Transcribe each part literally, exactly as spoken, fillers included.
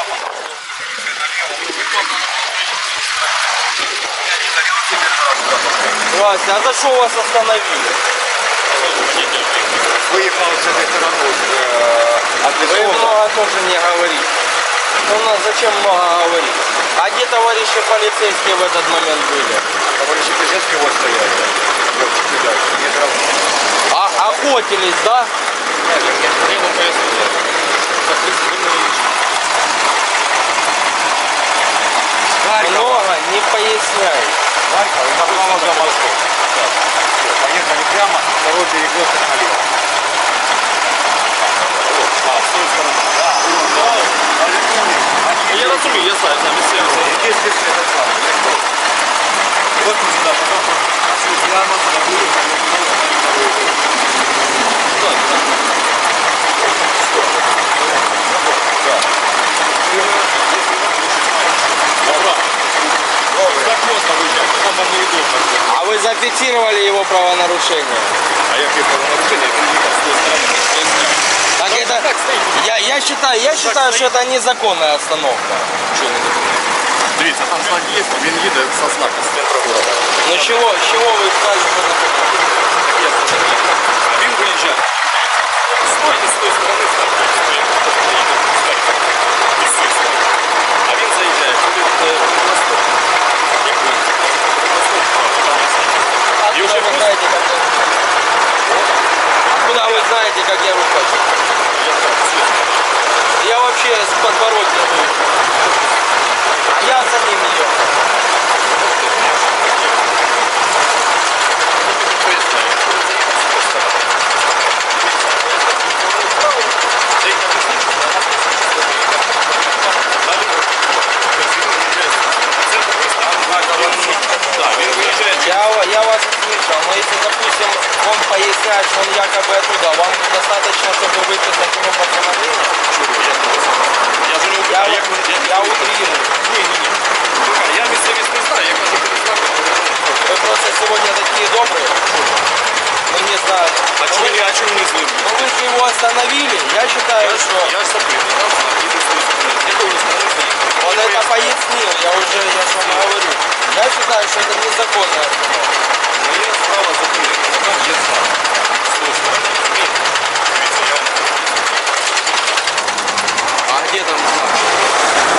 Здравствуйте, а за что вас остановили? Выехал с этой стороны. Вы много тоже не говорите. Ну, у нас зачем много говорить? А где товарищи полицейские в этот момент были? Товарищи полицейские вот стояли. Вот, сюда, метров. А, охотились, да? Нет, нет, нет, я вам поясню. Много не поясняй. Харьков и направо за Москву. Поехали прямо, второй перекресток налево. А, с той стороны. Да. Я разумею, я знаю, там все. Здесь без этого самого. Вот мы сюда потом пошли прямо, туда будем, А вы зафиксировали его правонарушение? А я какие правонарушения? Это не с той стороны. Так это, я, я считаю, я считаю, что это незаконная остановка. Чого не документ? Дивіться, там знак є, він їде со знака з центру города. Ну чего, с чего вы сказали, что это? Я знаю, а він виїжджає. Стойте з тої сторони, ставте, стоїть, і з цієї сторони. А він заїжджає, куди в Восток. Якби, в Восток, там є знак. І вже Откуда вы знаете, как я Откуда вы знаете, как я выхожу? Я знаю, з цієї сторони. Я вообще с подворотни выхожу. А я за ним ехал. Я, я вас услышал, но если, допустим, он поясняет, что он якобы оттуда, вам достаточно, чтобы выписать ему постановление? Я же не Я, утрирую. Як ви- як я ви- утрирую. Ні, ні, ні. Я місцевість не знаю, я кажу, перед знаком. Вы просто сегодня такие добрые. Мы не знаем. А Но чому вы, не, а чому не з ним? но вы же его остановили. Я считаю, Я ж, что я ж запитую, я знак їде з тої сторони. З якої ви сторони заїхали? он это пояснил. Я уже, я же вам говорю. Я считаю, что это незаконная остановка. Моя справа зупинити, а там є знак. З тої сторони, розумієте? Дивіться, я вам А где там знак? з тої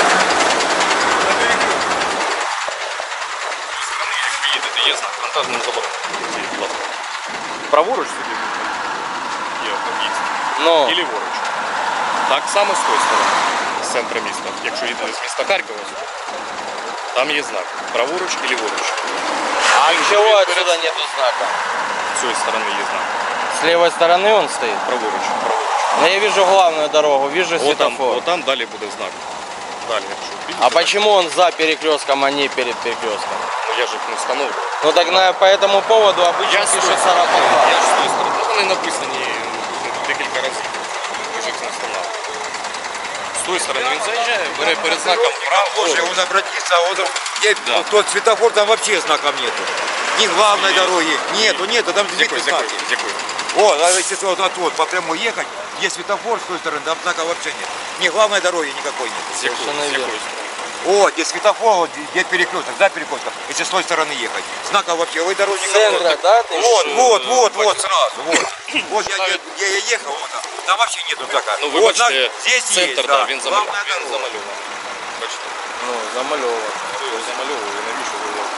сторони, як ви їдете, є знак. Вантажним забором. Будь ласка. Праворуч сюди є об'їзд. Ну, І ліворуч. Так само з тої сторони, з центру міста. Якщо їдете з міста Харкова, там є знак. Праворуч і ліворуч. а чего отсюда нету знака? З цієї сторони є знак. С левой стороны он стоит? Праворуч. Праворуч. Но я вижу главную дорогу, вижу Отам, светофор. отам далі буде знак. Далі, якщо бачите. А почему он за перекрестком, а не перед перекрестком? Ну, я ж їх не встановлю. Ну так на, по этому поводу обычно Я з тої пишется сторони. рапорта. Я ж з тої сторони. Вони написані декілька разів. Ви ж їх не встановлюєте. З тої сторони він заїжджає, бере перед знаком право. Боже, он обратится, а он... Где- Да. Тот светофор, там вообще знаков нету. Ни главной дороги. Нету, нету, там Дякую, действительно дякую, знаки. дякую. Вот, а если вот, вот, вот по прямой ехать, есть светофор с той стороны, там знака вообще нет. Ни главной дороги никакой нет. Дякую, Совершенно дякую. Вот, где светофор, вот, где перекресток, за перекрестком, если с той стороны ехать. Знака вообще, ой, дороги С центра, да? Ты Вот, ж, вот, э, вот, вот, бачишь? сразу, вот. Вот я, я, я, я ехал, вот, там, там вообще нету знака. Ну, ви вот, знак бачите, здесь центр, есть, да, да, він главная замальований. Він дорога. замальований. Бачите, Ну, замалевывать. хто його замальовував і навіщо ви його?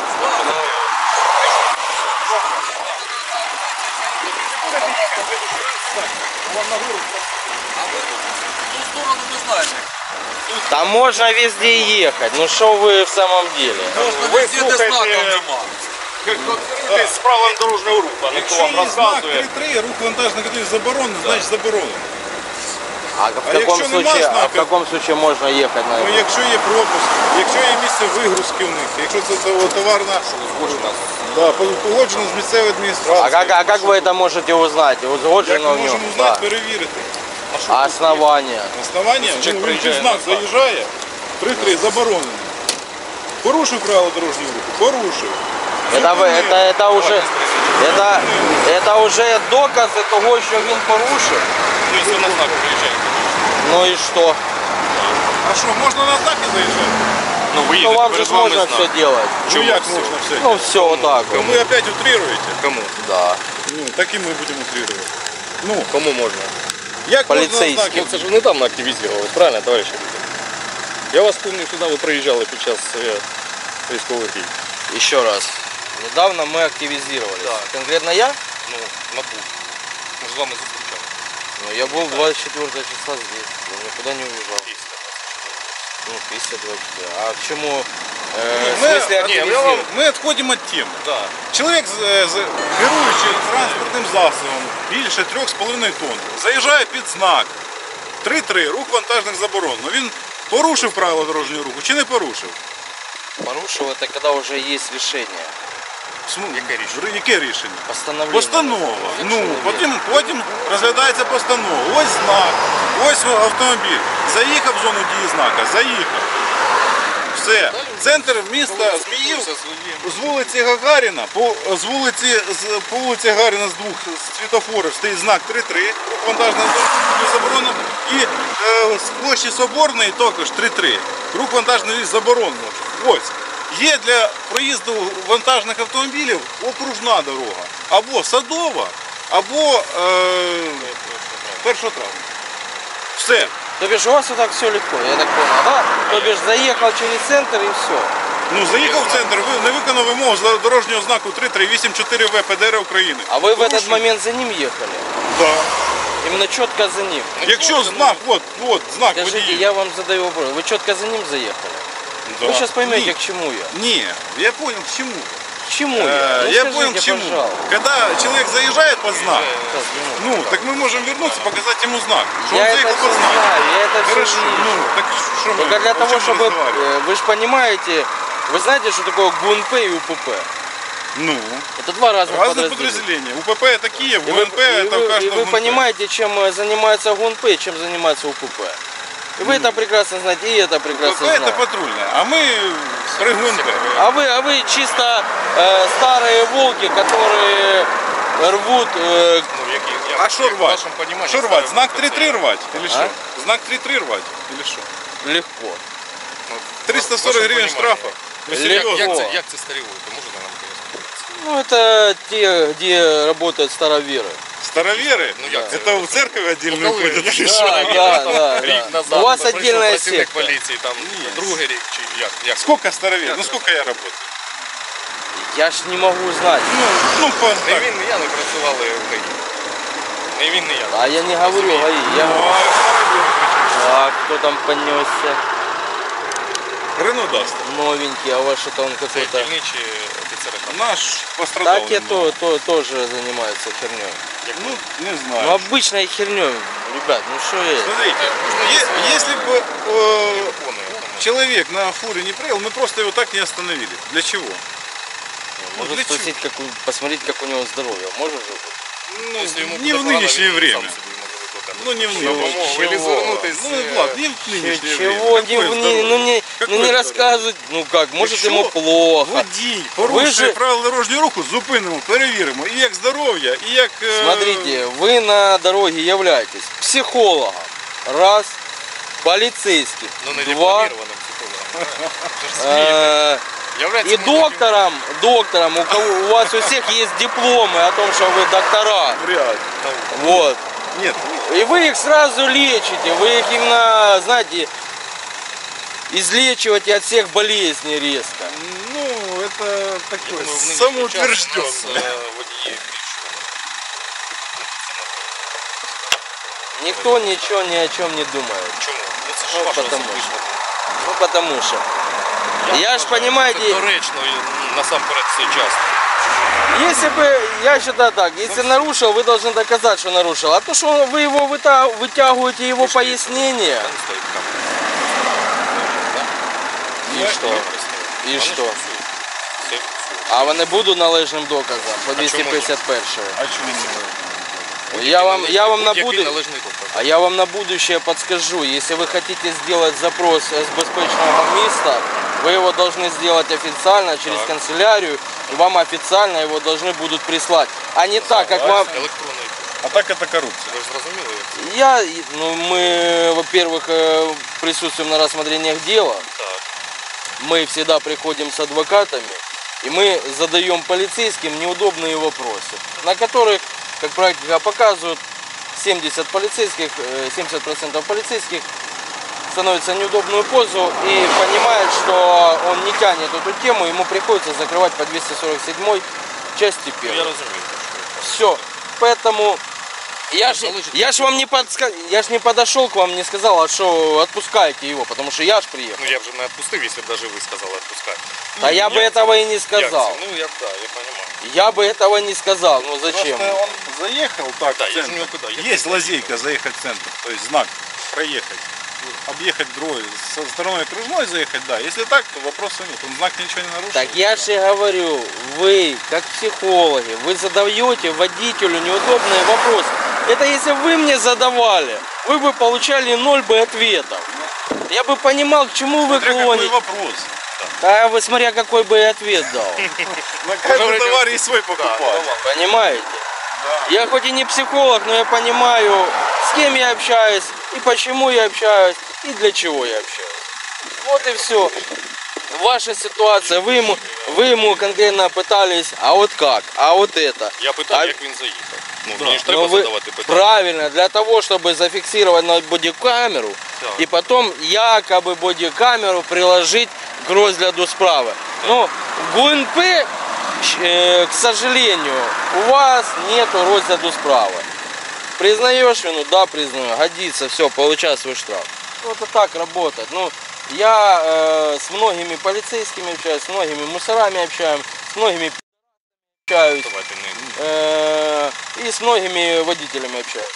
Там можно везде ехать. Ну что вы в самом деле? Ви слухайте з правил дорожнього руху, а ніхто вам Якщо є знак розказує. три три, рух вантажних категорій заборонений, значить заборонено. А в А каком якщо нема случае, а в знака? каком случае можно ехать на Ну, это? якщо є пропуск, якщо є місце вигрузки в них, якщо це, це товарна, да, погоджено з місцевою А адміністрацією. как, а как вы это можете узнать? Як Узгоджено ми в нем? можемо узнати, Да. перевірити? А основания? Основання, Чек ну, він приїжджає під знак на знак. заїжджає, три три заборонено. Порушив правила дорожнього руху, порушив. Это, вы, это, это уже, это, это уже докази того, що він порушив. Ну, якщо на знак приїжджаєте. Ну і що? що, можна на атаки заїжджати? Ну, ви Ну їдете, вам же перед ж вами можно знак. все делать. Ну Чому як все? можна все? Ну все вот так вот. Ви опять утрируєте? Кому? Да. Ну, так і ми будемо утрирувати. Ну, Кому можна? як Поліцейським. можна знаки? Ну, це ж ви недавно активізували, правильно, товариші? Я вас пам'ятаю, сюди ви приїжджали під час е, військових дій. Еще раз. Недавно мы активизировались. Конкретно я? Ну, НАБУ. Ми ж з вами зустрічали. Ну, я был двадцать четвёртого числа здесь. Я никуда не уезжал. Ну, пятьдесят двадцать четыре. А к чему? Э, в Ми, смысле ні, я активизировать? вам- ми відходимо від теми. Да. Чоловік, з- з- керуючи транспортним засобом більше трьох з половиною тонн, заїжджає під знак три три, рух вантажних заборон. Ну, він порушив правила дорожнього руху чи не порушив? Порушил это когда уже есть решение. См- Яке рішення? Яке рішення? Постановление. Постанова. Якщо Ну, не потім, потім розглядається постанова. Ось знак, ось автомобіль. Заїхав в зону дії знака, заїхав. Все. Центр міста Зміїв з вулиці Гагаріна, по, з вулиці, з, по вулиці Гагаріна з двох світофорів стоїть знак три три, рух вантажного заборонено. І е, з площі Соборної також три три, рух вантажний заборонено. Ось. Є для проїзду вантажних автомобілів окружна дорога. Або Садова, або е, першого травня. Все. То бишь у вас вот так все легко, я так понял, да? То бишь заехал через центр и все. Ну, заїхав в центр, ви- не виконав вимогу з дорожнього знаку три три вісім чотири В ПДР України. А вы в этот Порушив? момент за ним ехали? Да. Именно четко за ним. Якщо знак, от, от, знак Скажите, водії. я вам задаю вопрос. Вы четко за ним заехали? Да. Вы сейчас поймете, Ні. к чему я. Ні, я понял, к чему. К чему я? Э, Ну, я скажите, понял, к чему. пожалуйста. Когда человек заезжает под знак, Сейчас, минуту. ну, так мы можем вернуться, показать ему знак. Что Я он это заехал все под знак. знаю, я это все Хорошо, вижу. ну, так что мы, Только для о того, чем мы чтобы... разговариваем? э, Вы же понимаете, вы знаете, что такое ГУНП и УПП? Ну, Это два разных разные подразделения. подразделения. УПП это Киев, И вы, ГУНП и это вы- в и каждом вы ГУНП. понимаете, чем э, занимается ГУНП и чем занимается УПП. И вы это прекрасно знаете, и это УПП прекрасно это знаете. патрульная, а мы при ГУНП. А вы, а вы чисто э, старые волки, которые рвут... э, Ну, які, як, А что як в рвать? вашому поніманні Что рвать? ставимо Знак це три три рвать? Или А? что? Знак три три рвать? Или что? легко. Ну, триста в сорок вашому гривен поніманні. штрафа? Ну, Легко. як, як, це, як це старі вулики? Можете нам пояснити? Ну, это те, где работают староверы. Староверы? Ну, як це? Это в церковь отдельно Ну, коли? ходят? Я или не что? Да, знаю, да, там да, рік да. назад У вас прийшов отдельная працівник секта. поліції, там другий рік чи як? як? Сколько староверов? Ну сколько я работаю? Я ж не могу знать. Ну, ну по, Не так. він, не я не працювали в ГАІ. Не він, не я. А я не говорю, ГАИ. Я Ну, говорю, а староверы? а кто там понесся? Рено даст. Новенький, а у вас что-то он Це какой-то... дільничі офіцери там. Наш пострадал. Так я то, то, тоже занимаются херней. Ну, не Ну, знаю. обычной херней, ребят, ну что есть? Смотрите, е- если бы э, человек на фуре не проехал, мы просто его так не остановили. Для чего? Ну, Можно для чего? спросить, как, у- посмотреть, как у него здоровье. Может же быть? Ну, Якщо йому не буде в погано, нынешнее він время. сам собі може викликати. Ну, не в Допомогу. нынешнее. Или Чого? звернутись. Ну, е, ладно, не в нынешнее время. Чего? Не, Какое не, здоровье? ну не, ну Какое не здоровье? рассказывать, ну как, может Якщо ему плохо. Водій порушує же- правила дорожнього руху, зупинимо, перевіримо. І як здоров'я, і як... е, Смотрите, вы на дороге являетесь психологом, раз, полицейским, Ну, не два, дипломірованим психологом. Це ж ЗМІ. э, Являється и ми доктором, доктором, у, кого, у вас у всех есть дипломы о том, что вы доктора, Вряд ли. вот. Нет, И вы их сразу лечите, вы их именно, знаете, излечиваете от всех болезней резко. ну, это такое Ну, в нинішній час самоутвержденное. у нас, е, водії більш Никто ничего ни о чем не думает. Чому? Ну це ж Ну, ваша потому особиста. Ну потому что. Я ж, вважаю, понимаете, Це доречно і насамперед сейчас. если бы, я считаю так, если нарушил, вы должны доказать, что нарушил. А то, что вы его выта- вытягиваете его пояснение, Там стоїть камера. и что? И Вони что? фіксують. Все фіксують. А вони будуть належним доказом по чому двести пятьдесят один. А чому не? Я вам, я вам на Будь-який буду... належний доказ. А я вам на будущее подскажу, если вы хотите сделать запрос с безпечного места, вы его должны сделать официально через канцелярию, и вам официально его должны будут прислать. А не так, как вам... Електронний. А так это коррупция. Ви ж зрозуміли? Я, ну, мы, во-первых, э, присутствуем на рассмотрениях дела. Так. Мы всегда приходим с адвокатами, и мы задаем полицейским неудобные вопросы, на которых, как практика показывает, семьдесят полицейских, э, семьдесят процентов полицейских становится в неудобную позу и понимает, что он не тянет эту тему, ему приходится закрывать по двести сорок седьмой части Я первой. розумію. Все. Поэтому я ж, я ж вам не подска... я ж не подошел к вам, не сказал, а что отпускайте его, потому что я ж приехал. Ну я вже не відпустив, якщо б навіть ви сказали відпускати. Да я бы этого и не Як сказал. це? Ну я, да, я понимаю. Я бы этого не сказал. Ну зачем? Просто он заехал так Да, в я же центр. не упытал, я Есть лазейка заехать в центр, то есть знак проехать. Объехать другой, со стороны окружной заехать, да. Если так, то вопроса нет, он знак ничего не нарушил. Так я же и говорю, вы, как психологи, вы задаете водителю неудобные вопросы. Это если бы вы мне задавали, вы бы получали ноль бы ответов. Я бы понимал, к чему вы Смотря какой клоните. вопрос. Да вы смотря какой бы я ответ дал. На каждый товар есть свой покупатель. Понимаете? Я хоть и не психолог, но я понимаю, с кем я общаюсь, и почему я общаюсь, и для чего я общаюсь. Вот и все. Ваша ситуация, вы ему, вы ему конкретно пытались, а вот как, а вот это. Я питав, А- як він заїхав. Ну, Да. мені ж треба Но вы- задавати питання. Правильно, для того, чтобы зафиксировать на бодикамеру, Так. и потом якобы бодикамеру приложить к розгляду справы. Но в ГУНП, э, к сожалению, у вас нету розгляду справы. Признаешь вину? Да, признаю. Годится, все, получай свой штраф. Вот это так работает. Ну, я э, с многими полицейскими общаюсь, с многими мусорами общаюсь, с многими общаюсь. Давайте не... Э, и с многими водителями общаюсь.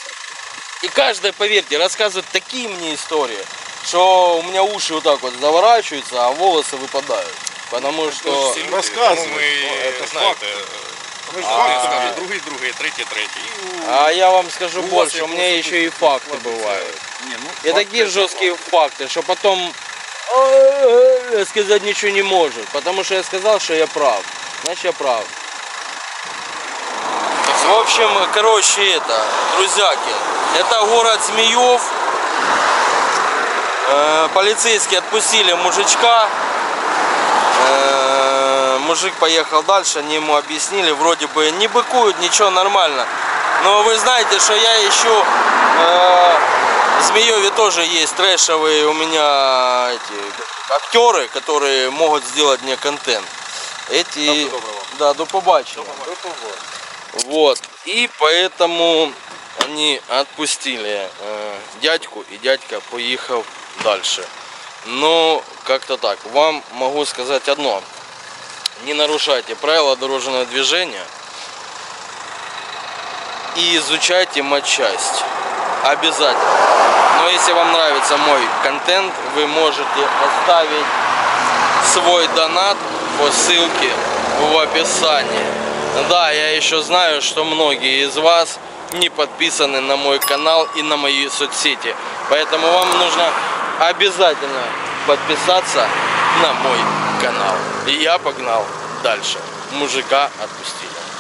И каждый, поверьте, рассказывает такие мне истории, что у меня уши вот так вот заворачиваются, а волосы выпадают. Потому что... Всі люди, розказують, тому ми, ну, це знаєте, Вы же а, факты скажуть, знаете. другий, другий, третій, третій. І у- А я вам скажу У вас больше, як у меня особисто еще и факты складывается. бывают. Не, ну, И факты такие это жесткие факты, что потом э, сказать ничего не может. Потому что я сказал, что я прав. Значит, я прав. В общем, короче, это, друзьяки, это город Змеев. Э, Полицейские отпустили мужичка. Э, Мужик поехал дальше, они ему объяснили, вроде бы не быкуют, ничего, нормально. Но вы знаете, что я ищу, э, в Змееве тоже есть трэшевые у меня эти актеры, которые могут сделать мне контент. Эти, да, до побачення. Вот. И поэтому они отпустили э, дядьку, и дядька поехал дальше. Но как-то так. Вам могу сказать одно. Не нарушайте правила дорожного движения и изучайте матчасть. Обязательно. Но если вам нравится мой контент, вы можете оставить свой донат по ссылке в описании. Да, я еще знаю, что многие из вас не подписаны на мой канал и на мои соцсети. Поэтому вам нужно обязательно подписаться на мой канал. И я погнал дальше. Мужика отпустили.